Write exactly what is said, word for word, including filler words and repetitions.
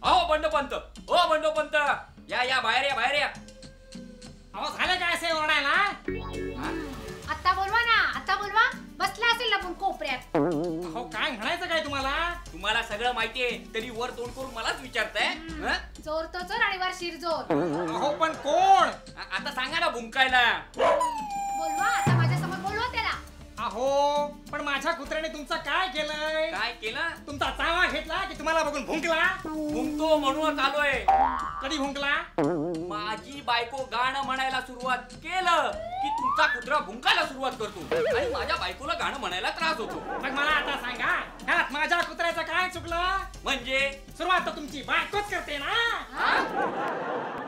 अहो बंडोपंत, ओ बंडोपंत, या या बाहेर या बाहेर या. अहो झालं काय असे ओरडायला? आता बोलवा ना, आता बोलवा. बसला असेल ना पण कोपऱ्यात. अहो काय म्हणायचं काय तुम्हाला? तुम्हाला सगळं माहितीये तरी वर तोंड करून मलाच विचारताय. जोर तो जोर आणि वर शिरजोर. अहो पण कोण? आता सांगा ना भुंकायला. बोलवा आता, माझ्या समोर बोलवा त्याला. अहो पण माझ्या कुत्र्याने तुमचं काय केलंय? काय केलं? तुमचा चावा घेतला की तुम्हाला बघून भुंकला? भुंकतो म्हणूनच आलोय. कधी भुंकला? माझी बायको गाणं म्हणायला सुरुवात केलं की तुमचा कुत्रा भुंकायला सुरुवात करतो आणि माझ्या बायकोला गाणं म्हणायला त्रास होतो. मग मला आता सांगा, ह्यात माझ्या कुत्र्याचं काय चुकलं? म्हणजे सुरुवात तर तुमची बायकोच करते ना.